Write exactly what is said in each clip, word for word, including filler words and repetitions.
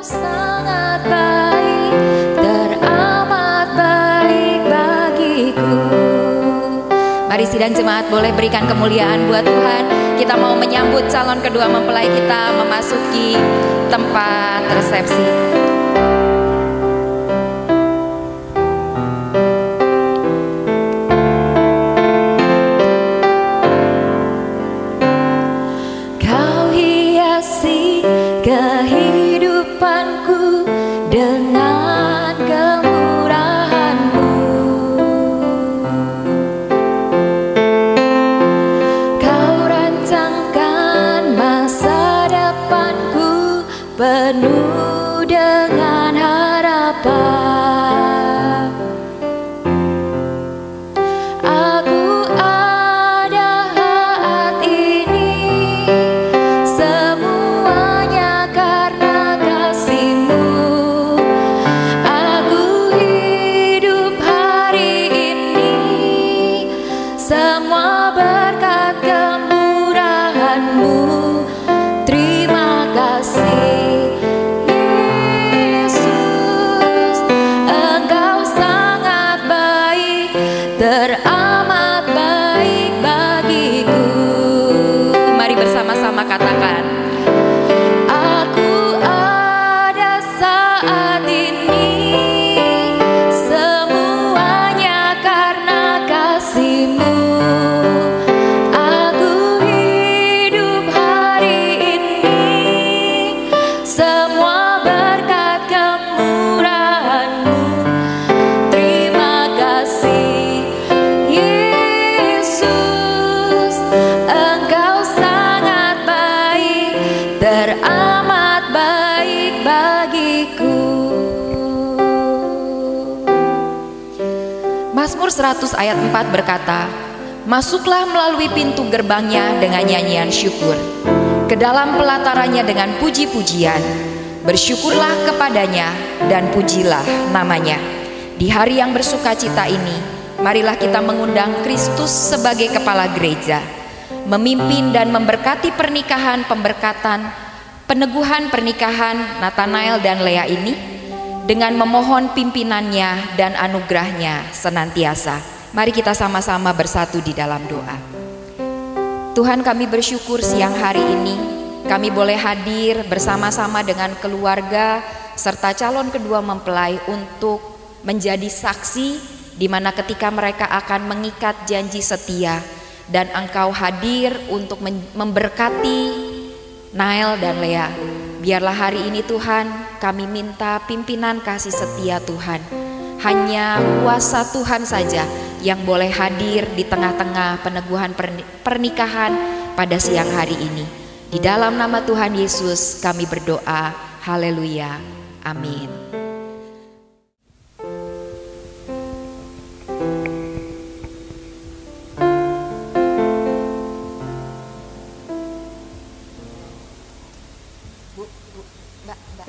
sangat baik, teramat baik bagiku. Mari sidang jemaat boleh berikan kemuliaan buat Tuhan. Kita mau menyambut calon kedua mempelai kita memasuki tempat resepsi. Kau hiasi kehidupanku dengan kemurahan-Mu. Kau rancangkan masa depanku penuh dengan harapan. Aku ada saat ini, semuanya karena kasih-Mu. Aku hidup hari ini, semua berkat kemurahan-Mu. Terima kasih Yesus, Engkau sangat baik, teramat baik bagiku. Mari bersama-sama katakan, aku ada saat ini, semuanya karena kasih-Mu. Aku hidup hari ini, semua berkat kemurahan-Mu. Terima kasih Yesus, Engkau sangat baik, teramat baik bagiku. Mazmur seratus ayat empat berkata, masuklah melalui pintu gerbangnya dengan nyanyian syukur, ke dalam pelatarannya dengan puji-pujian. Bersyukurlah kepadanya dan pujilah namanya. Di hari yang bersukacita ini, marilah kita mengundang Kristus sebagai kepala gereja, memimpin dan memberkati pernikahan pemberkatan, peneguhan pernikahan Nathanael dan Lea ini, dengan memohon pimpinannya dan anugerahnya senantiasa. Mari kita sama-sama bersatu di dalam doa. Tuhan, kami bersyukur siang hari ini kami boleh hadir bersama-sama dengan keluarga serta calon kedua mempelai untuk menjadi saksi di mana ketika mereka akan mengikat janji setia, dan Engkau hadir untuk memberkati Nael dan Lea. Biarlah hari ini Tuhan, kami minta pimpinan kasih setia Tuhan. Hanya kuasa Tuhan saja yang boleh hadir di tengah-tengah peneguhan pernikahan pada siang hari ini. Di dalam nama Tuhan Yesus kami berdoa. Haleluya. Amin. Bu, bu, Mbak, Mbak.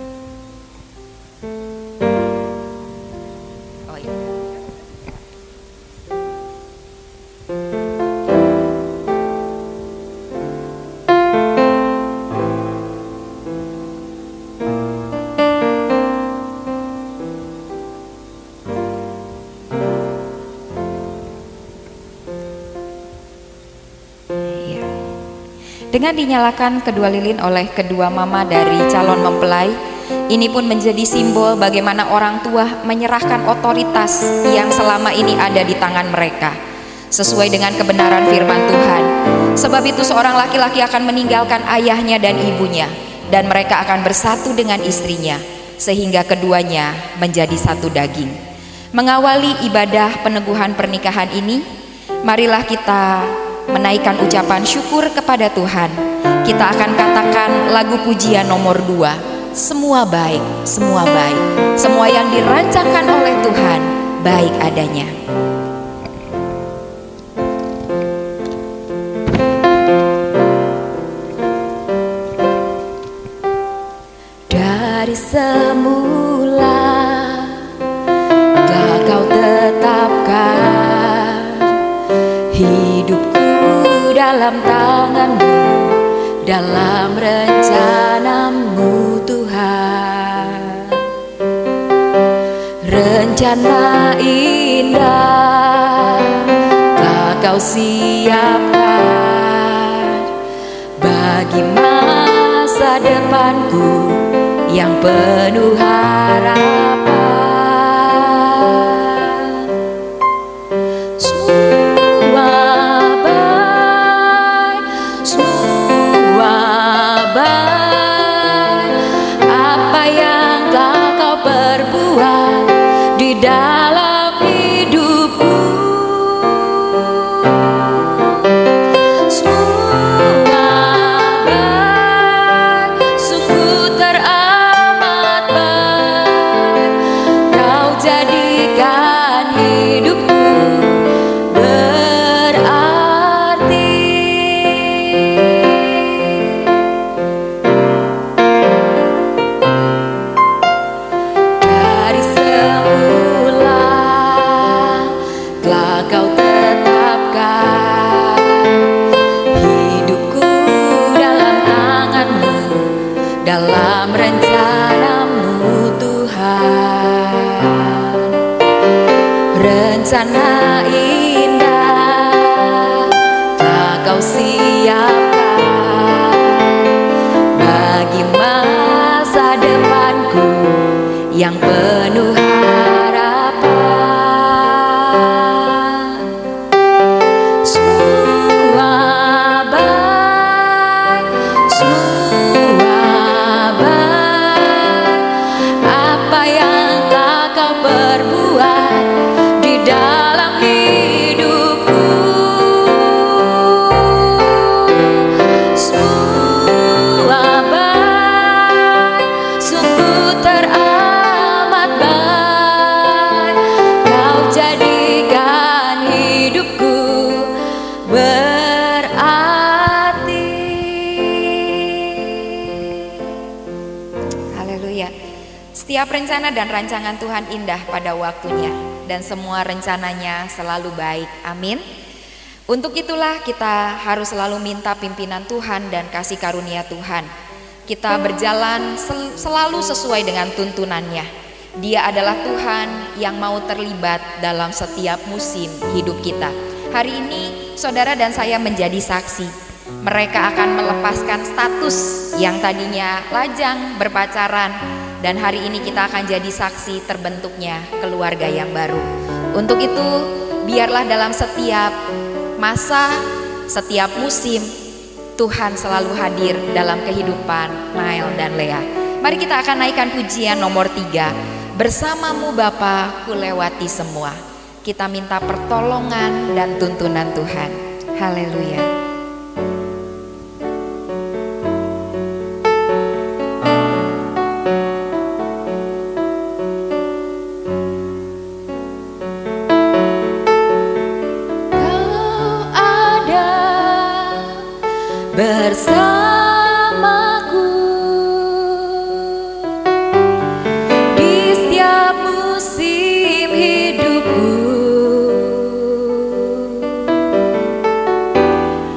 Oh iya. Dengan dinyalakan kedua lilin oleh kedua mama dari calon mempelai, ini pun menjadi simbol bagaimana orang tua menyerahkan otoritas yang selama ini ada di tangan mereka, sesuai dengan kebenaran firman Tuhan. Sebab itu seorang laki-laki akan meninggalkan ayahnya dan ibunya, dan mereka akan bersatu dengan istrinya, sehingga keduanya menjadi satu daging. Mengawali ibadah peneguhan pernikahan ini, marilah kita menaikkan ucapan syukur kepada Tuhan. Kita akan katakan lagu pujian nomor dua, semua baik, semua baik, semua yang dirancangkan oleh Tuhan baik adanya. Dari semula telah Kau tetapkan hidupku dalam tangan-Mu, dalam rencana-Mu Tuhan. rencana indah telah Kau siapkan bagi masa depanku yang penuh harapan. Semua baik, semua baik, apa yang telah Kau perbuat di dalam hidupku. Semua baik, sungguh teramat baik, Kau jadikan hidupku berarti. Dari semula telah Kau tetapkan hidupku dalam tangan-Mu, dalam rencana-Mu Tuhan. Rencana indah telah Kau siapkan bagi masa depanku yang penuh harapan. Semua baik, semua baik, apa yang telah Kau perbuat di dalam hidupku. Semua baik, sungguh teramat baik, Kau jadikan hidupku berarti. Haleluya. Setiap rencana dan rancangan Tuhan indah pada waktunya, dan semua rencananya selalu baik. Amin. Untuk itulah kita harus selalu minta pimpinan Tuhan dan kasih karunia Tuhan. Kita berjalan sel- selalu sesuai dengan tuntunannya. Dia adalah Tuhan yang mau terlibat dalam setiap musim hidup kita. Hari ini saudara dan saya menjadi saksi. Mereka akan melepaskan status yang tadinya lajang berpacaran, dan hari ini kita akan jadi saksi terbentuknya keluarga yang baru. Untuk itu biarlah dalam setiap masa, setiap musim, Tuhan selalu hadir dalam kehidupan Nael dan Lea. Mari kita akan naikkan pujian nomor tiga. Bersamamu Bapa ku lewati semua. Kita minta pertolongan dan tuntunan Tuhan. Haleluya. Bersamaku di setiap musim hidupku.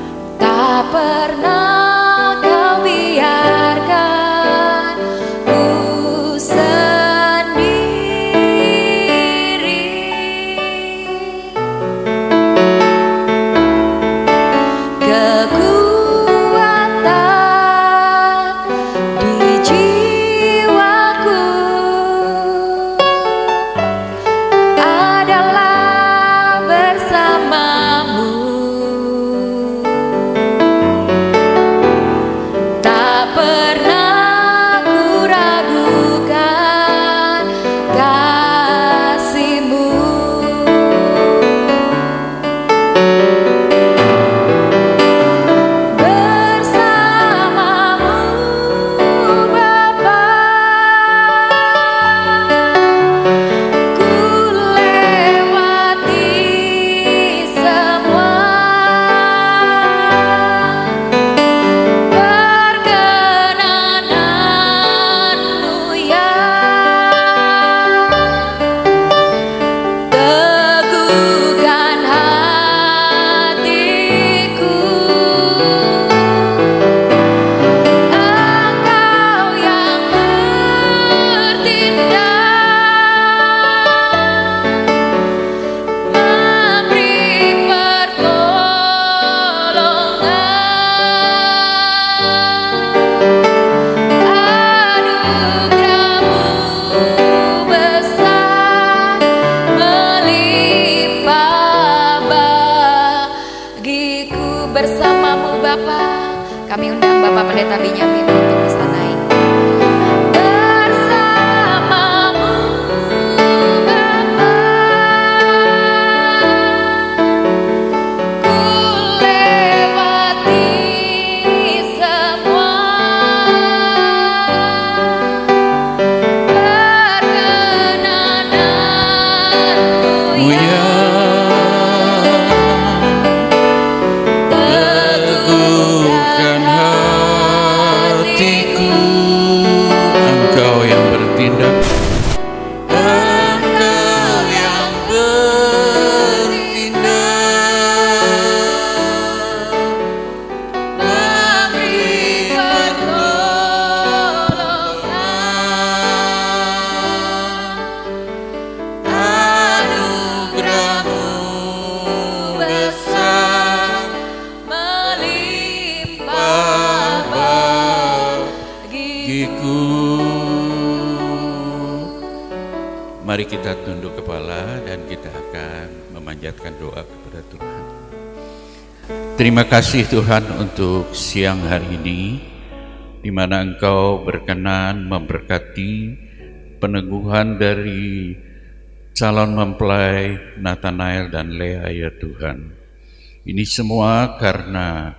Mari kita tunduk kepala dan kita akan memanjatkan doa kepada Tuhan. Terima kasih Tuhan untuk siang hari ini, di mana Engkau berkenan memberkati peneguhan dari calon mempelai Nathanael dan Leah ya Tuhan. Ini semua karena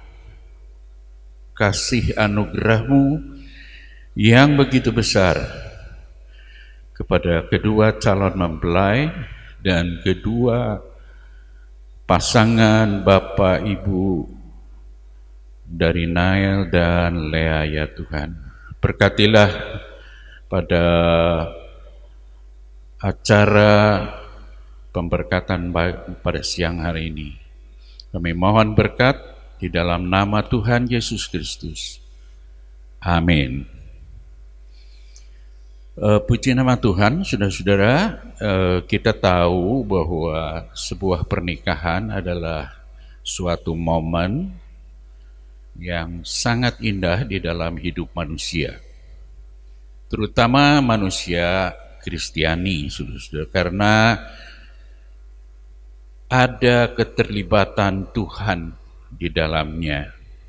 kasih anugerah-Mu yang begitu besar kepada kedua calon mempelai dan kedua pasangan Bapak Ibu dari Nael dan Leah ya Tuhan. Berkatilah pada acara pemberkatan pada siang hari ini. Kami mohon berkat di dalam nama Tuhan Yesus Kristus. Amin. Uh, puji nama Tuhan, saudara-saudara. Uh, kita tahu bahwa sebuah pernikahan adalah suatu momen yang sangat indah di dalam hidup manusia, terutama manusia Kristiani, saudara-saudara, karena ada keterlibatan Tuhan di dalamnya.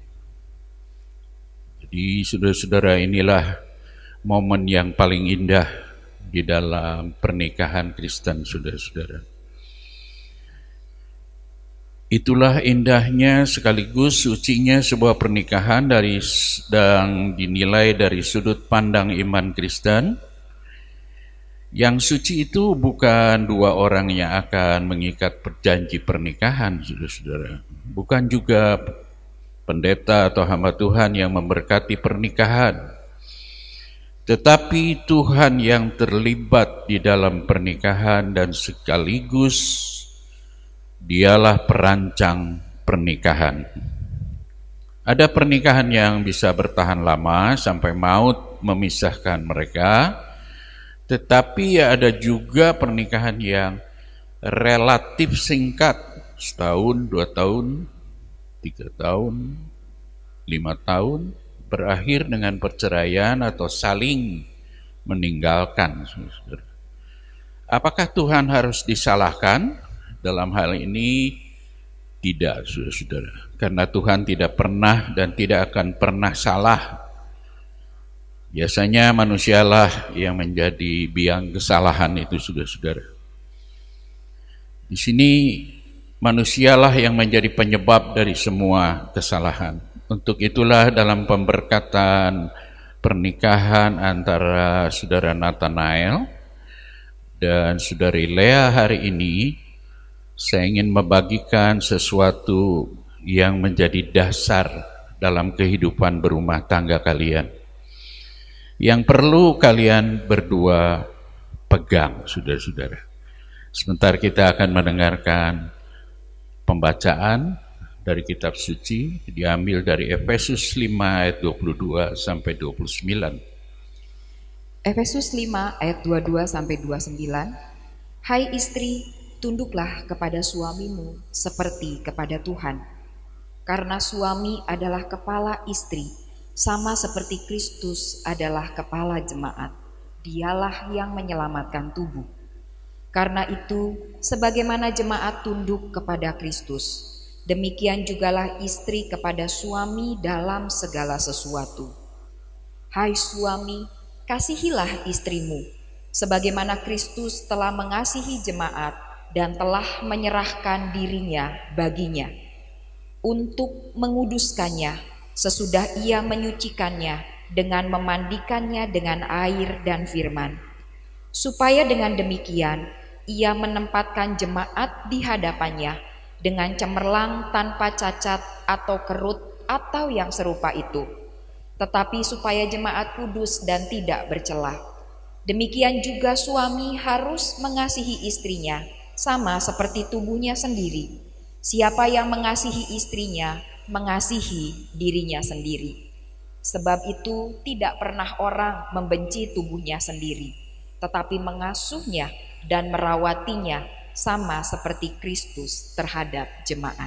Jadi, saudara-saudara, inilah momen yang paling indah di dalam pernikahan Kristen, saudara-saudara. Itulah indahnya sekaligus sucinya sebuah pernikahan dari dan dinilai dari sudut pandang iman Kristen. Yang suci itu bukan dua orang yang akan mengikat perjanji pernikahan, saudara-saudara. Bukan juga pendeta atau hamba Tuhan yang memberkati pernikahan. Tetapi Tuhan yang terlibat di dalam pernikahan dan sekaligus Dialah perancang pernikahan. Ada pernikahan yang bisa bertahan lama sampai maut memisahkan mereka, tetapi ada juga pernikahan yang relatif singkat, setahun, dua tahun, tiga tahun, lima tahun, berakhir dengan perceraian atau saling meninggalkan. Apakah Tuhan harus disalahkan dalam hal ini? Tidak, saudara-saudara, karena Tuhan tidak pernah dan tidak akan pernah salah. Biasanya manusialah yang menjadi biang kesalahan itu, saudara-saudara. Di sini manusialah yang menjadi penyebab dari semua kesalahan. Untuk itulah dalam pemberkatan pernikahan antara saudara Nathanael dan saudari Leah hari ini, saya ingin membagikan sesuatu yang menjadi dasar dalam kehidupan berumah tangga kalian, yang perlu kalian berdua pegang, saudara-saudara. Sebentar kita akan mendengarkan pembacaan dari kitab suci, diambil dari Efesus lima ayat dua puluh dua sampai dua puluh sembilan. Efesus lima ayat dua puluh dua sampai dua puluh sembilan. Hai istri, tunduklah kepada suamimu seperti kepada Tuhan. Karena suami adalah kepala istri, sama seperti Kristus adalah kepala jemaat. Dialah yang menyelamatkan tubuh. Karena itu, sebagaimana jemaat tunduk kepada Kristus, demikian jugalah istri kepada suami dalam segala sesuatu. Hai suami, kasihilah istrimu, sebagaimana Kristus telah mengasihi jemaat dan telah menyerahkan dirinya baginya, untuk menguduskannya sesudah ia menyucikannya dengan memandikannya dengan air dan firman, supaya dengan demikian ia menempatkan jemaat di hadapannya dengan cemerlang tanpa cacat atau kerut atau yang serupa itu, tetapi supaya jemaat kudus dan tidak bercela. Demikian juga suami harus mengasihi istrinya, sama seperti tubuhnya sendiri. Siapa yang mengasihi istrinya, mengasihi dirinya sendiri. Sebab itu tidak pernah orang membenci tubuhnya sendiri, tetapi mengasuhnya dan merawatinya, sama seperti Kristus terhadap jemaat.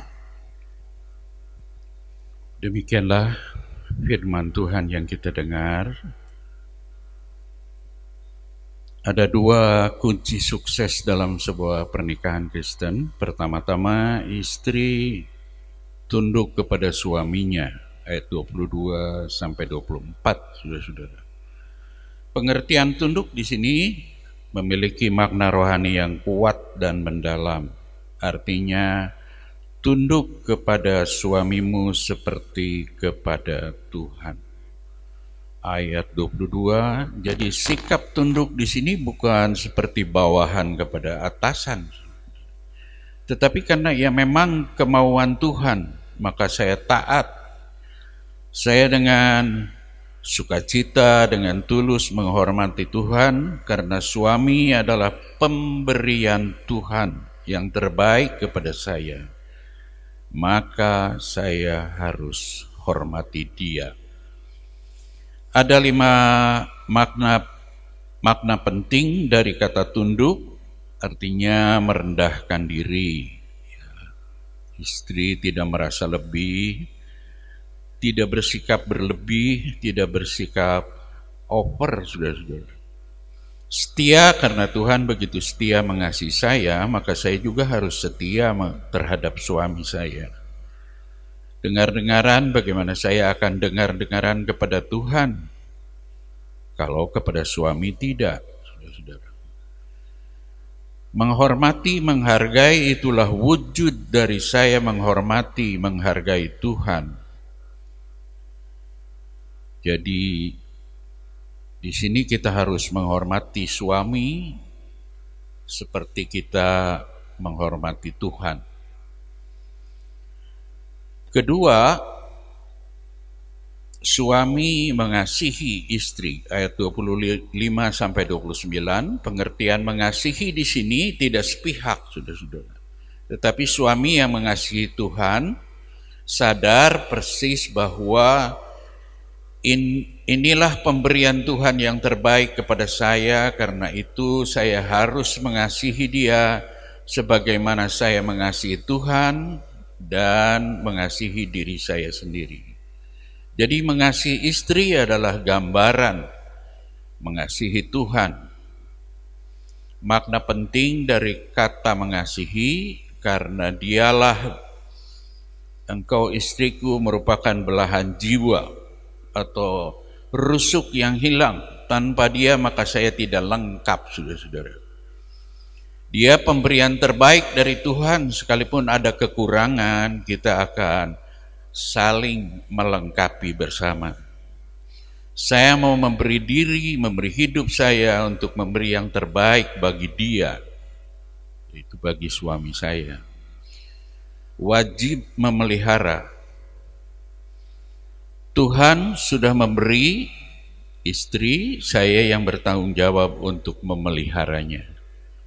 Demikianlah firman Tuhan yang kita dengar. Ada dua kunci sukses dalam sebuah pernikahan Kristen. Pertama-tama, istri tunduk kepada suaminya, ayat dua puluh dua sampai dua puluh empat, saudara-saudara. Pengertian tunduk di sini memiliki makna rohani yang kuat dan mendalam. Artinya, tunduk kepada suamimu seperti kepada Tuhan. Ayat dua puluh dua, jadi sikap tunduk di sini bukan seperti bawahan kepada atasan, tetapi karena ia memang kemauan Tuhan, maka saya taat. Saya dengan sukacita, dengan tulus menghormati Tuhan, karena suami adalah pemberian Tuhan yang terbaik kepada saya. Maka saya harus hormati dia. Ada lima makna makna penting dari kata tunduk, artinya merendahkan diri. Istri tidak merasa lebih, tidak bersikap berlebih, tidak bersikap over, saudara-saudara. Setia karena Tuhan begitu setia mengasihi saya, maka saya juga harus setia terhadap suami saya. Dengar-dengaran bagaimana saya akan dengar-dengaran kepada Tuhan, kalau kepada suami tidak, saudara-saudara. Menghormati, menghargai itulah wujud dari saya menghormati, menghargai Tuhan. Jadi di sini kita harus menghormati suami seperti kita menghormati Tuhan. Kedua, suami mengasihi istri, ayat dua puluh lima sampai dua puluh sembilan. Pengertian mengasihi di sini tidak sepihak, saudara-saudara. Tetapi suami yang mengasihi Tuhan sadar persis bahwa in, inilah pemberian Tuhan yang terbaik kepada saya, karena itu saya harus mengasihi dia sebagaimana saya mengasihi Tuhan dan mengasihi diri saya sendiri. Jadi mengasihi istri adalah gambaran mengasihi Tuhan. Makna penting dari kata mengasihi, karena dialah engkau istriku merupakan belahan jiwa atau rusuk yang hilang. Tanpa dia maka saya tidak lengkap, saudara-saudara. Dia pemberian terbaik dari Tuhan, sekalipun ada kekurangan, kita akan saling melengkapi bersama. Saya mau memberi diri, memberi hidup saya untuk memberi yang terbaik bagi dia, itu bagi suami saya. Wajib memelihara. Tuhan sudah memberi istri, saya yang bertanggung jawab untuk memeliharanya.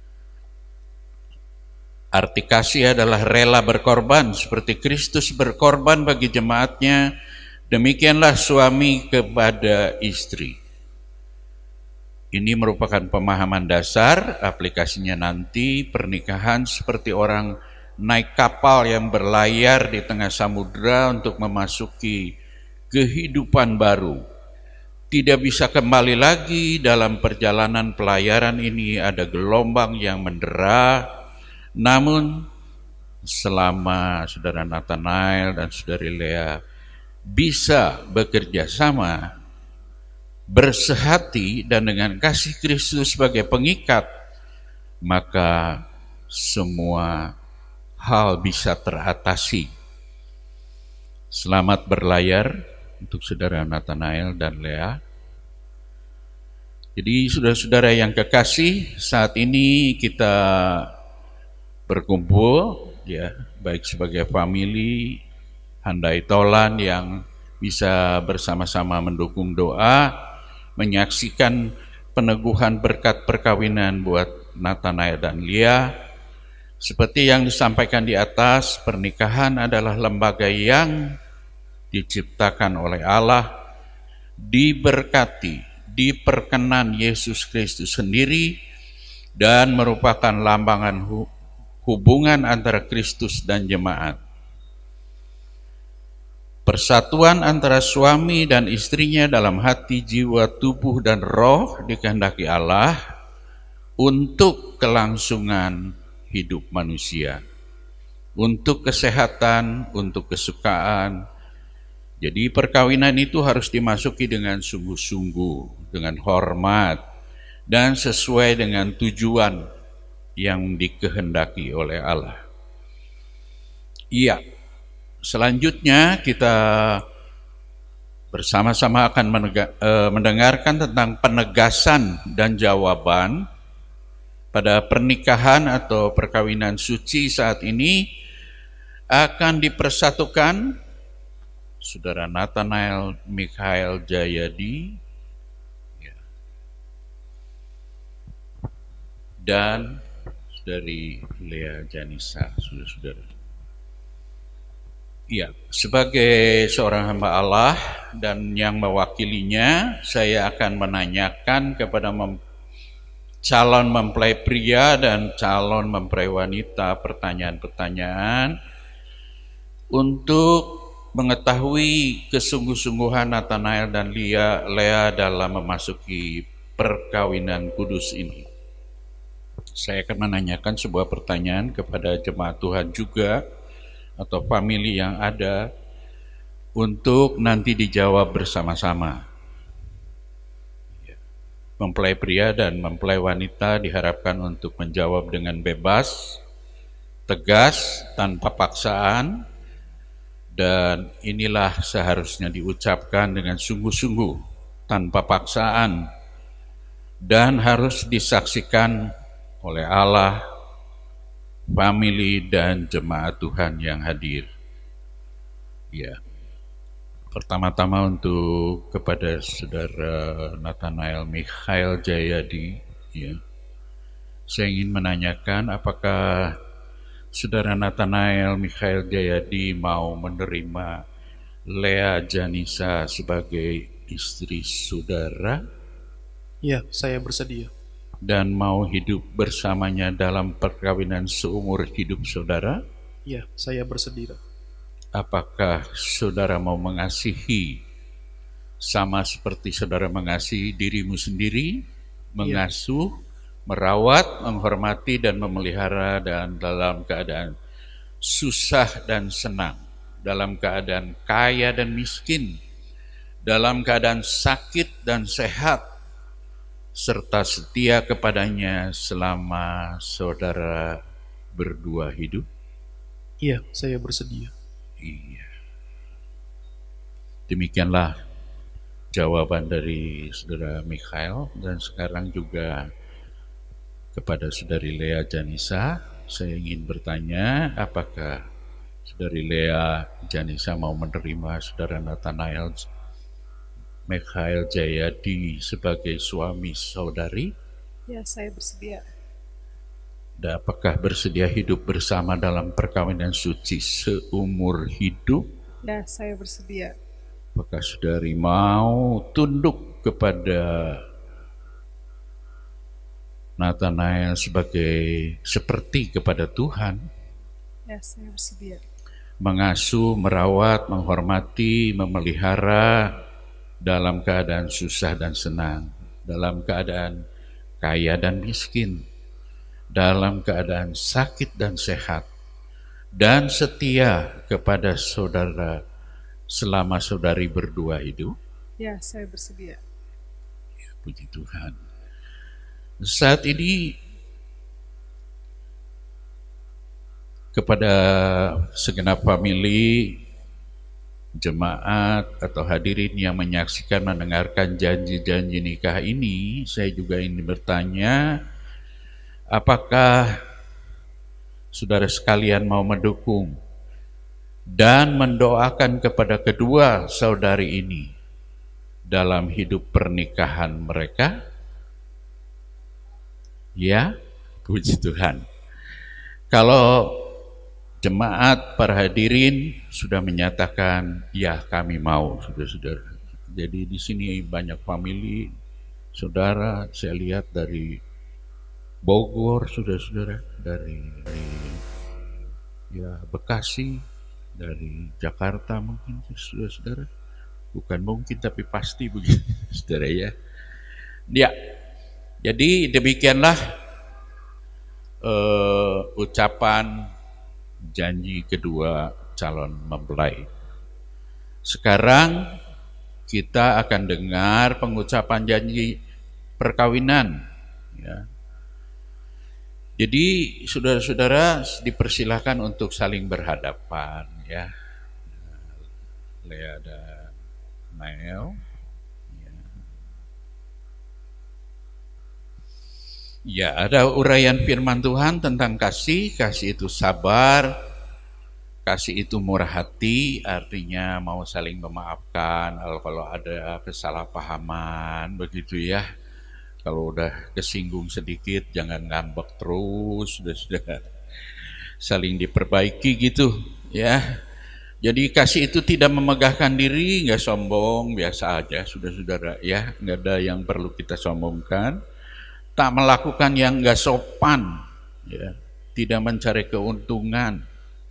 Arti kasih adalah rela berkorban, seperti Kristus berkorban bagi jemaatnya, demikianlah suami kepada istri. Ini merupakan pemahaman dasar, aplikasinya nanti pernikahan seperti orang naik kapal yang berlayar di tengah samudera untuk memasuki kehidupan baru. Tidak bisa kembali lagi dalam perjalanan pelayaran ini, ada gelombang yang mendera. Namun selama saudara Nathanael dan saudari Lea bisa bekerja sama, bersehati dan dengan kasih Kristus sebagai pengikat, maka semua hal bisa teratasi. Selamat berlayar untuk saudara Nathanael dan Lea. Jadi saudara-saudara yang kekasih, saat ini kita berkumpul, ya, baik sebagai family, handai tolan yang bisa bersama-sama mendukung doa, menyaksikan peneguhan berkat perkawinan buat Nathanael dan Lea. Seperti yang disampaikan di atas, pernikahan adalah lembaga yang diciptakan oleh Allah, diberkati, diperkenan Yesus Kristus sendiri, dan merupakan lambangan hu- hubungan antara Kristus dan jemaat. Persatuan antara suami dan istrinya dalam hati, jiwa, tubuh, dan roh dikehendaki Allah, untuk kelangsungan hidup manusia, untuk kesehatan, untuk kesukaan. Jadi perkawinan itu harus dimasuki dengan sungguh-sungguh, dengan hormat, dan sesuai dengan tujuan yang dikehendaki oleh Allah. Iya, selanjutnya kita bersama-sama akan menega, eh, mendengarkan tentang penegasan dan jawaban pada pernikahan atau perkawinan suci saat ini akan dipersatukan Saudara Nathanael Mikhael Jayadi ya, dan dari Lea Janisa, saudara-saudara. Iya, sebagai seorang hamba Allah dan yang mewakilinya, saya akan menanyakan kepada mem calon mempelai pria dan calon mempelai wanita pertanyaan-pertanyaan untuk mengetahui kesungguh-sungguhan Nathanael dan Lea, Lea dalam memasuki perkawinan kudus ini. Saya akan menanyakan sebuah pertanyaan kepada jemaat Tuhan juga atau famili yang ada untuk nanti dijawab bersama-sama. Mempelai pria dan mempelai wanita diharapkan untuk menjawab dengan bebas, tegas, tanpa paksaan, dan inilah seharusnya diucapkan dengan sungguh-sungguh, tanpa paksaan, dan harus disaksikan oleh Allah, famili, dan jemaat Tuhan yang hadir. Ya, pertama-tama untuk kepada Saudara Nathanael Mikhael Jayadi, ya, saya ingin menanyakan apakah Saudara Nathanael Mikhael Jayadi mau menerima Lea Janisa sebagai istri saudara? Ya, saya bersedia. Dan mau hidup bersamanya dalam perkawinan seumur hidup saudara? Ya, saya bersedia. Apakah saudara mau mengasihi sama seperti saudara mengasihi dirimu sendiri, mengasuh, ya, merawat, menghormati, dan memelihara, dan dalam keadaan susah dan senang, dalam keadaan kaya dan miskin, dalam keadaan sakit dan sehat, serta setia kepadanya selama saudara berdua hidup? Iya, saya bersedia. Iya. Demikianlah jawaban dari Saudara Mikhael. Dan sekarang juga kepada Saudari Lea Janisa, saya ingin bertanya, apakah Saudari Lea Janisa mau menerima Saudara Nathanael Mikhael Jayadi sebagai suami saudari? Ya, saya bersedia. Dan apakah bersedia hidup bersama dalam perkawinan suci seumur hidup? Ya, saya bersedia. Apakah saudari mau tunduk kepada Nathanael sebagai seperti kepada Tuhan? Ya, saya bersedia. Mengasuh, merawat, menghormati, memelihara dalam keadaan susah dan senang, dalam keadaan kaya dan miskin, dalam keadaan sakit dan sehat, dan setia kepada saudara selama saudari berdua hidup? Ya, saya bersedia. Ya, puji Tuhan. Saat ini kepada segenap famili, jemaat atau hadirin yang menyaksikan mendengarkan janji-janji nikah ini, saya juga ingin bertanya, apakah saudara sekalian mau mendukung dan mendoakan kepada kedua saudari ini dalam hidup pernikahan mereka? Ya, puji Tuhan. Kalau jemaat para hadirin sudah menyatakan, ya kami mau, saudara-saudara. Jadi di sini banyak famili, saudara, saya lihat dari Bogor, saudara-saudara, dari, dari ya Bekasi, dari Jakarta mungkin, saudara-saudara. Bukan mungkin, tapi pasti begitu, saudara ya. Ya, jadi demikianlah eh, ucapan janji kedua calon mempelai. Sekarang kita akan dengar pengucapan janji perkawinan. Ya. Jadi saudara-saudara dipersilahkan untuk saling berhadapan. Ya, Lea dan Nael. Ya, ada uraian firman Tuhan tentang kasih. Kasih itu sabar, kasih itu murah hati, artinya mau saling memaafkan kalau ada kesalahpahaman, begitu ya. Kalau udah kesinggung sedikit, jangan ngambek terus, sudah-sudah saling diperbaiki gitu ya. Jadi kasih itu tidak memegahkan diri, nggak sombong, biasa aja, saudara-saudara ya. Nggak ada yang perlu kita sombongkan. Tak melakukan yang nggak sopan, ya, tidak mencari keuntungan,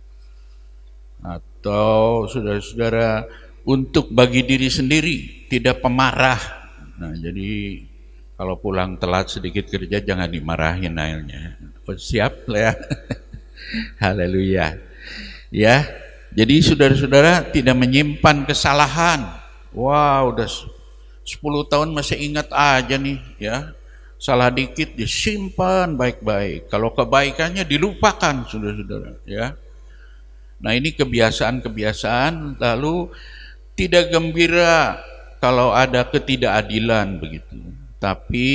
atau saudara-saudara untuk bagi diri sendiri, tidak pemarah. Nah, jadi kalau pulang telat sedikit kerja jangan dimarahin Nailnya. Oh, siap lah ya. Haleluya. Ya, jadi saudara-saudara tidak menyimpan kesalahan. Wah, udah sepuluh tahun masih ingat aja nih, ya. Salah dikit disimpan baik-baik. Kalau kebaikannya dilupakan, saudara-saudara, ya. Nah, ini kebiasaan-kebiasaan, lalu tidak gembira kalau ada ketidakadilan begitu. Tapi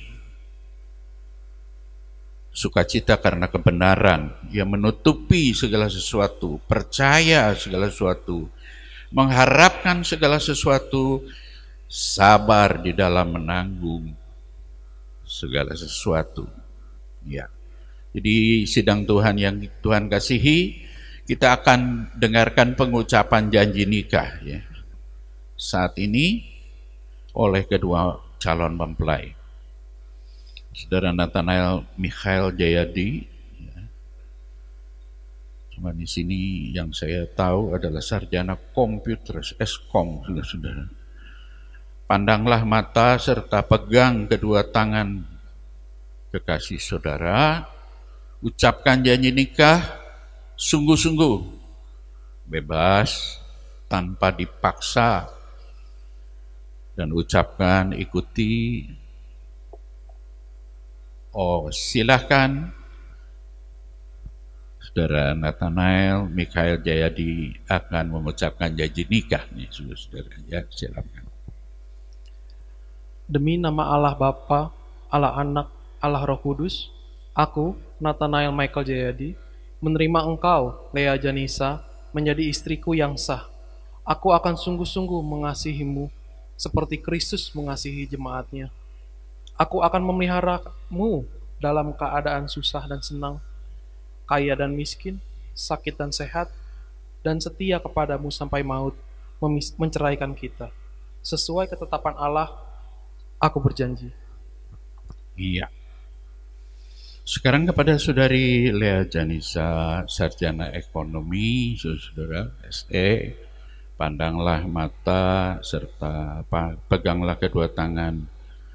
sukacita karena kebenaran yang menutupi segala sesuatu, percaya segala sesuatu, mengharapkan segala sesuatu, sabar di dalam menanggung segala sesuatu. Ya. Jadi sidang Tuhan yang Tuhan kasihi, kita akan dengarkan pengucapan janji nikah ya. Saat ini oleh kedua calon mempelai. Saudara Nathanael Mikhail Jayadi. Ya. Cuma di sini yang saya tahu adalah sarjana komputer Eskom, saudara-saudara. Pandanglah mata serta pegang kedua tangan kekasih saudara, ucapkan janji nikah sungguh-sungguh, bebas, tanpa dipaksa, dan ucapkan ikuti. Oh, silahkan saudara Nathanael Mikhail Jayadi akan mengucapkan janji nikah nih, saudara-saudara ya, silakan. Demi nama Allah Bapa, Allah Anak, Allah Roh Kudus, aku, Nathanael Michael Jayadi, menerima engkau, Lea Janisa, menjadi istriku yang sah. Aku akan sungguh-sungguh mengasihimu, seperti Kristus mengasihi jemaatnya. Aku akan memeliharamu dalam keadaan susah dan senang, kaya dan miskin, sakit dan sehat, dan setia kepadamu sampai maut menceraikan kita. Sesuai ketetapan Allah, aku berjanji. Iya. Sekarang kepada saudari Lea Janisa, sarjana ekonomi, saudara S E, pandanglah mata serta peganglah kedua tangan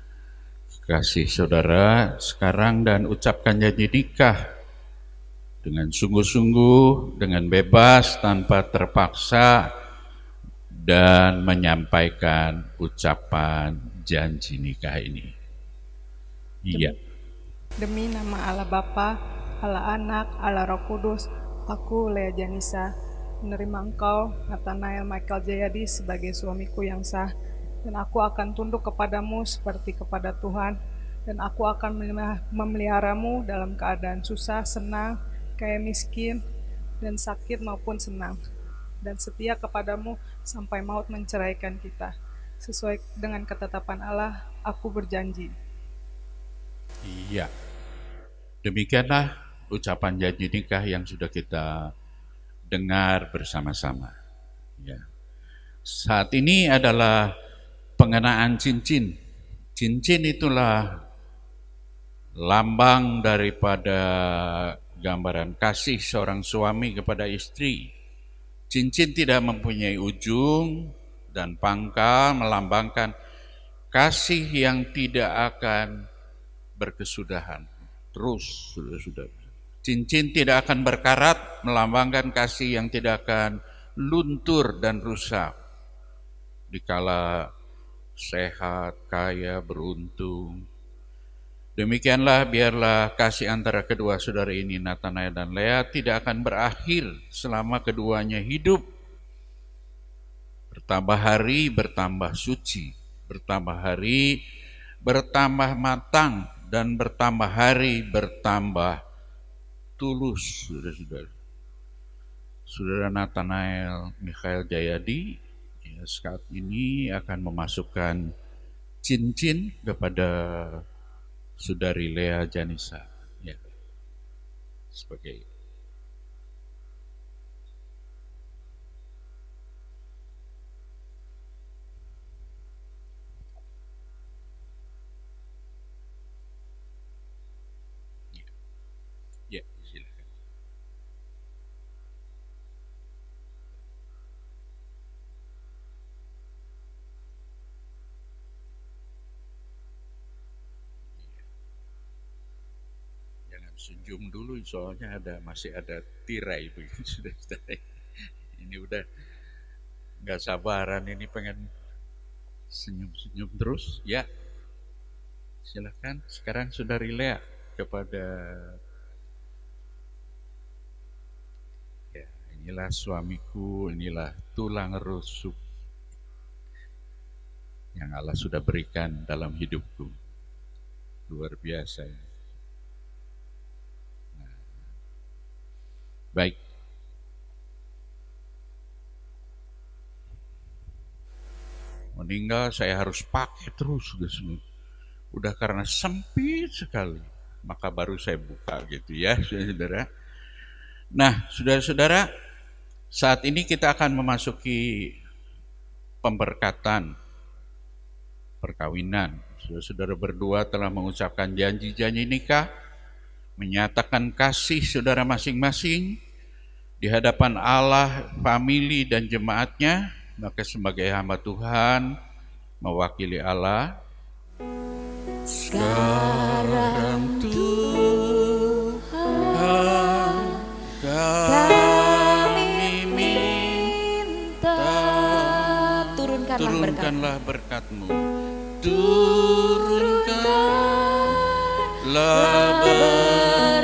kasih saudara sekarang dan ucapkan janji nikah dengan sungguh-sungguh, dengan bebas, tanpa terpaksa, dan menyampaikan ucapan janji nikah ini. Iya. Demi nama Allah Bapa, Allah Anak, Allah Roh Kudus, aku Lea Janisa menerima engkau, Nathanael Michael Jayadi, sebagai suamiku yang sah, dan aku akan tunduk kepadamu seperti kepada Tuhan, dan aku akan memeliharamu dalam keadaan susah, senang, kaya miskin, dan sakit maupun senang, dan setia kepadamu sampai maut menceraikan kita. Sesuai dengan ketetapan Allah, aku berjanji. Iya. Demikianlah ucapan janji nikah yang sudah kita dengar bersama-sama. Ya. Saat ini adalah pengenaan cincin. Cincin itulah lambang daripada gambaran kasih seorang suami kepada istri. Cincin tidak mempunyai ujung dan pangkal, melambangkan kasih yang tidak akan berkesudahan, terus, saudara-saudara. Cincin tidak akan berkarat, melambangkan kasih yang tidak akan luntur dan rusak. Dikala sehat, kaya, beruntung. Demikianlah biarlah kasih antara kedua saudara ini, Nathanael dan Leah, tidak akan berakhir selama keduanya hidup. Bertambah hari bertambah suci, bertambah hari bertambah matang, dan bertambah hari bertambah tulus, saudara-saudara. Saudara Nathanael Michael Jayadi ya, saat ini akan memasukkan cincin kepada saudari Leah Janisa ya, sebagai ya, ya silakan. Senyum dulu, soalnya ada masih ada tirai begitu sudah sudah. Ini udah nggak sabaran, ini pengen senyum-senyum terus ya. Silakan sekarang saudari Leah kepada ya, inilah suamiku, inilah tulang rusuk yang Allah sudah berikan dalam hidupku, luar biasa ya. Baik. Meninggal saya harus pakai terus, udah karena sempit sekali, maka baru saya buka gitu ya, saudara. Nah, saudara-saudara, saat ini kita akan memasuki pemberkatan perkawinan. Saudara-saudara berdua telah mengucapkan janji-janji nikah, menyatakan kasih saudara masing-masing di hadapan Allah, famili dan jemaatnya. Maka sebagai hamba Tuhan mewakili Allah, sekarang Tuhan kami minta, turunkanlah, turunkanlah berkat-Mu, turunkanlah berkat-Mu.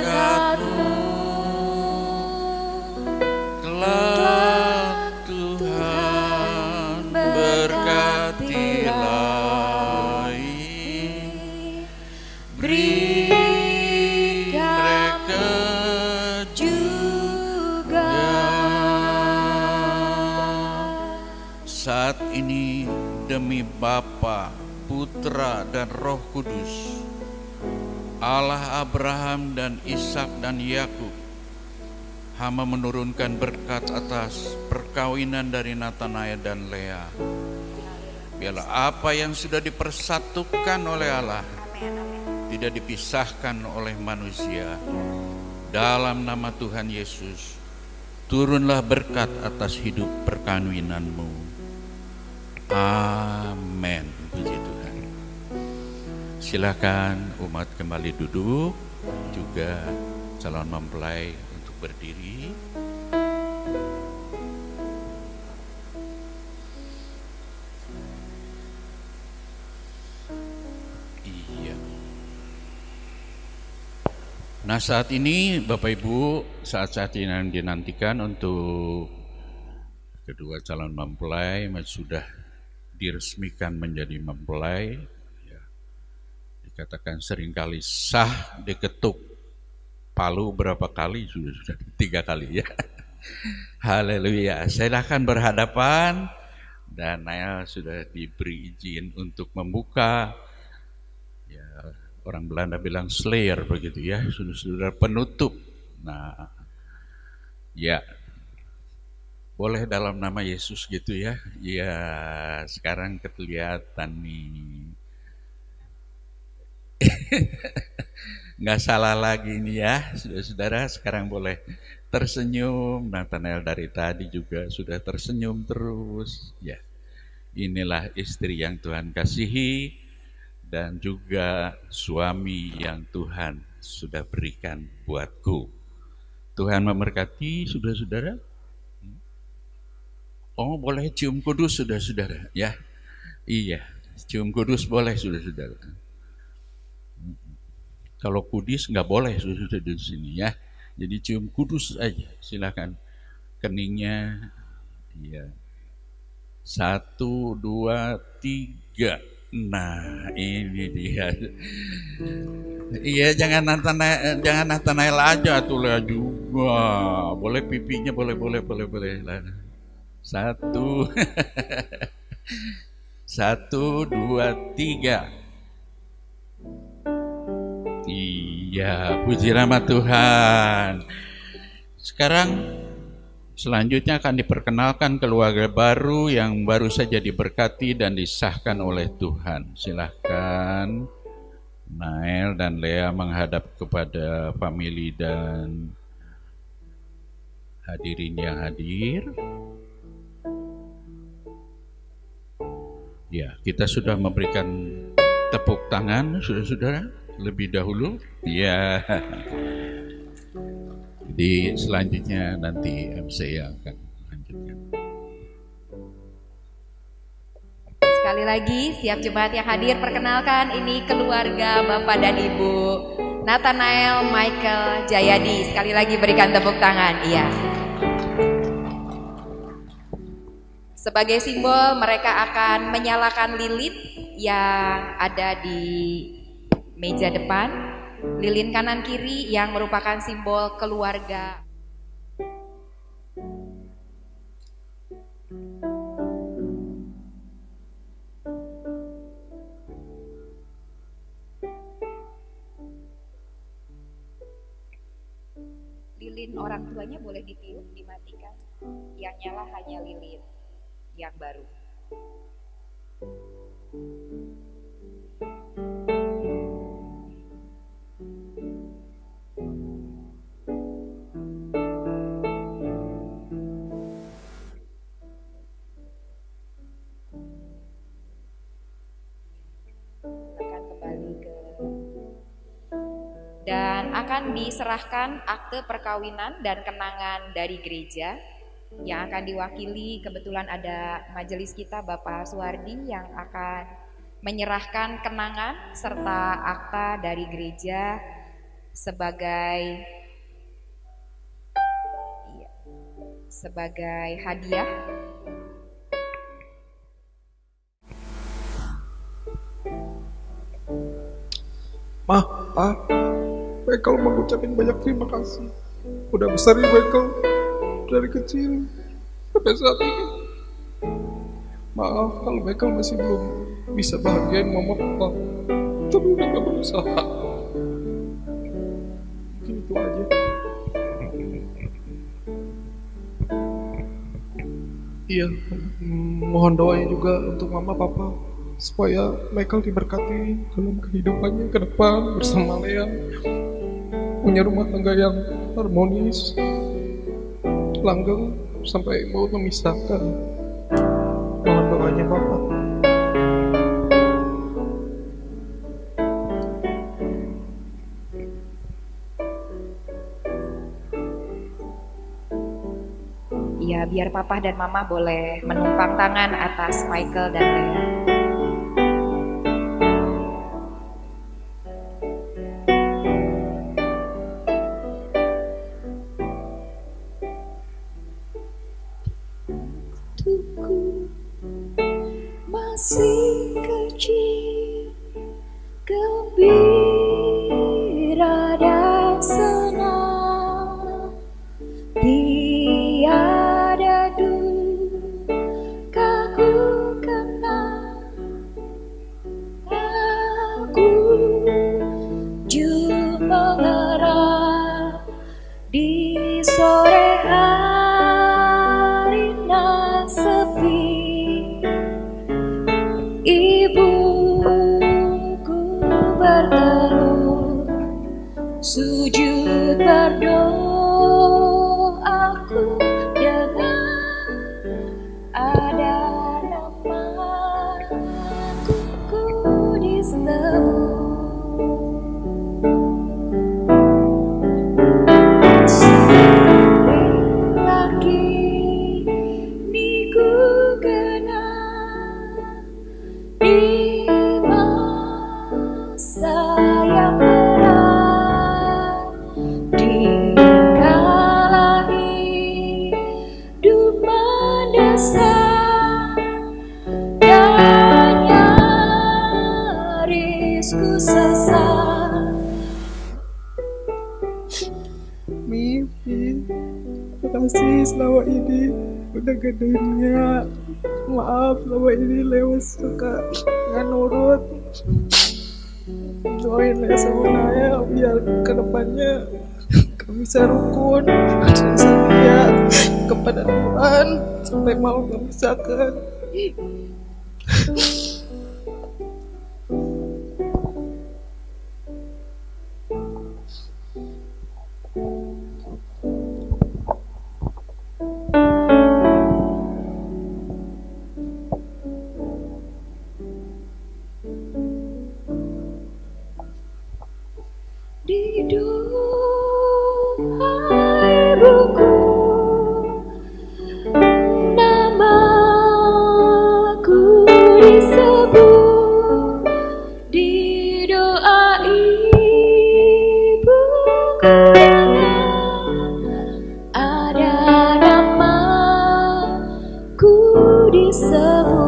Saat ini demi Bapa, Putra dan Roh Kudus, Allah Abraham dan Ishak dan Yakub, hamba menurunkan berkat atas perkawinan dari Nathanael dan Leah. Biarlah apa yang sudah dipersatukan oleh Allah tidak dipisahkan oleh manusia. Dalam nama Tuhan Yesus, turunlah berkat atas hidup perkawinanmu. Amin. Puji Tuhan. Silakan umat kembali duduk, juga calon mempelai untuk berdiri. Iya. Nah, saat ini Bapak Ibu, saat-saat ini yang dinantikan untuk kedua calon mempelai sudah diresmikan menjadi mempelai ya. Dikatakan seringkali sah, diketuk palu berapa kali, sudah sudah tiga kali ya. Haleluya. Silakan berhadapan, dan Nael sudah diberi izin untuk membuka ya, orang Belanda bilang slayer begitu ya, sudah-sudah penutup. Nah ya, boleh dalam nama Yesus gitu ya. Ya, sekarang kelihatan nih. Nggak salah lagi nih ya, saudara-saudara. Sekarang boleh tersenyum. Nathanael dari tadi juga sudah tersenyum terus. Ya, inilah istri yang Tuhan kasihi dan juga suami yang Tuhan sudah berikan buatku. Tuhan memberkati saudara-saudara. Oh, boleh cium kudus saudara-saudara ya. Iya, cium kudus boleh saudara-saudara. Kalau kudis nggak boleh saudara-saudara di sini ya. Jadi cium kudus aja, silakan. Keningnya, iya. Satu, dua, tiga. Nah, ini dia. Iya, jangan Nathanael, jangan Nathanael aja tuh lah juga. Boleh pipinya, boleh, boleh, boleh, boleh. Satu, satu, dua, tiga. Iya, puji nama Tuhan. Sekarang selanjutnya akan diperkenalkan keluarga baru yang baru saja diberkati dan disahkan oleh Tuhan. Silahkan Nael dan Lea menghadap kepada famili dan hadirin yang hadir. Ya, kita sudah memberikan tepuk tangan, saudara-saudara, lebih dahulu. Ya. Jadi selanjutnya nanti M C yang akan melanjutkan. Sekali lagi, siap jemaat yang hadir, perkenalkan ini keluarga Bapak dan Ibu Nathanael Michael Jayadi. Sekali lagi berikan tepuk tangan. Iya. Sebagai simbol mereka akan menyalakan lilin yang ada di meja depan. Lilin kanan kiri yang merupakan simbol keluarga. Lilin orang tuanya boleh ditiup, dimatikan. Yang nyala hanya lilin yang baru. Dan akan diserahkan akte perkawinan dan kenangan dari gereja yang akan diwakili, kebetulan ada majelis kita Bapak Suwardi yang akan menyerahkan kenangan serta akta dari gereja sebagai iya, sebagai hadiah. Ma, Pa, Michael mau ngucapin banyak terima kasih. Udah besar ya Michael, dari kecil sampai saat ini. Maaf kalau Michael masih belum bisa bahagiain mama papa, tapi udah gak berusaha. Mungkin itu aja. Iya, mohon doanya juga untuk mama papa supaya Michael diberkati dalam kehidupannya ke depan bersama Lea, punya rumah tangga yang harmonis, langgeng sampai mau memisahkan. Mohon doanya Bapak. Ya, biar Papa dan Mama boleh menumpang tangan atas Michael dan Lea. Masih kecil, gembira dan senang, tiada duka ku kenal. Aku cuma mengerang di sore hari nan sepi. Ibuku berteduh, sujud berdoaku dengan ada namaku kudis temu. kasih selama ini udah ke dunia. Maaf selama ini lewat suka nggak nurut. Doain Lea sama Naya biar kedepannya kami bisa rukun dan setia kepada Tuhan sampai mau memisahkan. Di duhai buku namaku disebut, di doa ibuku ada namaku disebut.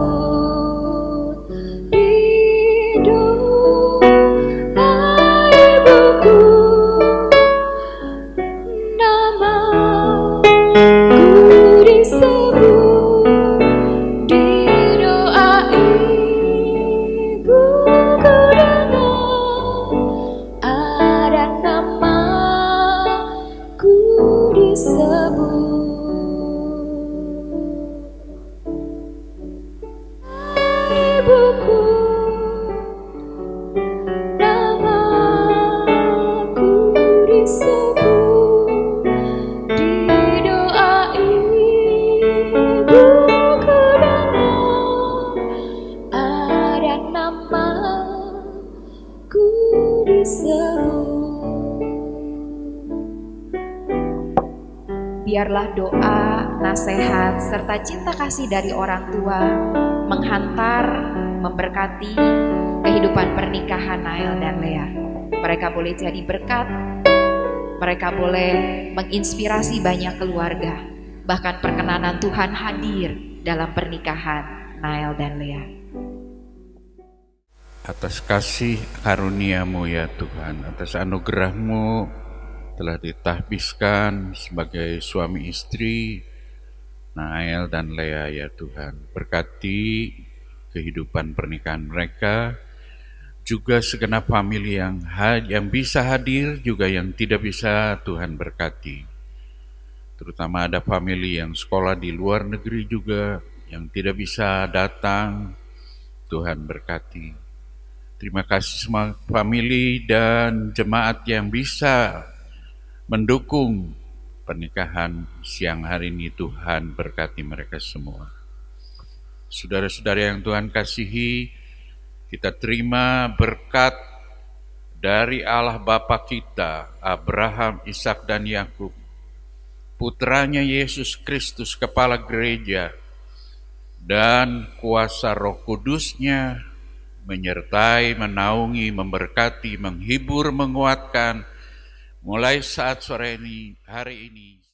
Biarlah doa, nasihat, serta cinta kasih dari orang tua menghantar, memberkati kehidupan pernikahan Nael dan Lea. Mereka boleh jadi berkat, mereka boleh menginspirasi banyak keluarga, bahkan perkenanan Tuhan hadir dalam pernikahan Nael dan Lea. Atas kasih karunia-Mu ya Tuhan, atas anugerah-Mu telah ditahbiskan sebagai suami istri Nael dan Lea ya Tuhan. Berkati kehidupan pernikahan mereka, juga segenap famili yang yang bisa hadir, juga yang tidak bisa, Tuhan berkati. Terutama ada famili yang sekolah di luar negeri juga, yang tidak bisa datang, Tuhan berkati. Terima kasih semua famili dan jemaat yang bisa mendukung pernikahan siang hari ini. Tuhan berkati mereka semua. Saudara-saudara yang Tuhan kasihi, kita terima berkat dari Allah Bapa kita, Abraham, Ishak dan Yakub, putranya Yesus Kristus, Kepala Gereja, dan kuasa Roh Kudusnya menyertai, menaungi, memberkati, menghibur, menguatkan, mulai saat sore ini, hari ini.